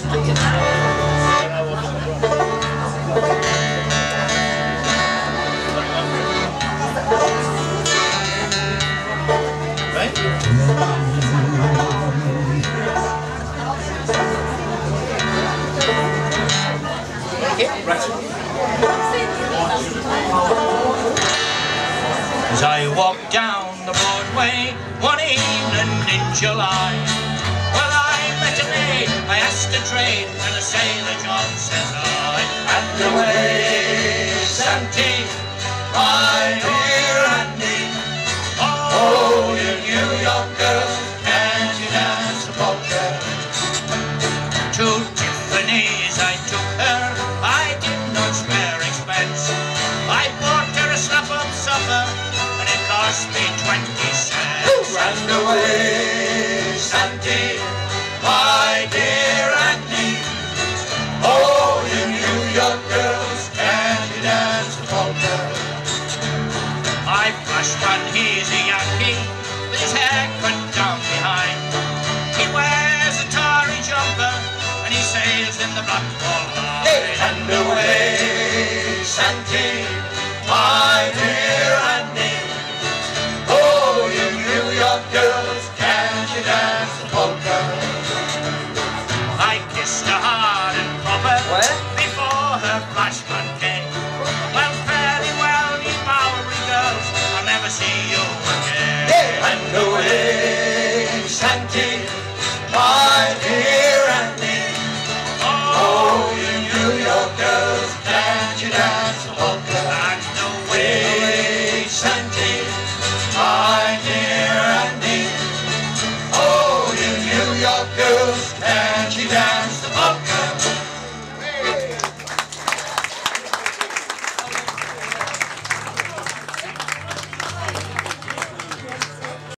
As I walked down the Broadway one evening in July, well, I met a maid, I asked to trade, and a sailor John says I, and away, Santy, my dear Andy, oh, you New York girl, can't you dance a polka? To Tiffany's I took her, I did not spare expense, I bought her a slap-up supper, and it cost me 20 cents. And away, Santy, my dear Andy, oh, you New York girls, can you dance a polka? I flushed one, he's a Yankee, with his hair cut down behind. He wears a tarry jumper, and he sails in the Blackball line. And away, Santy, my dear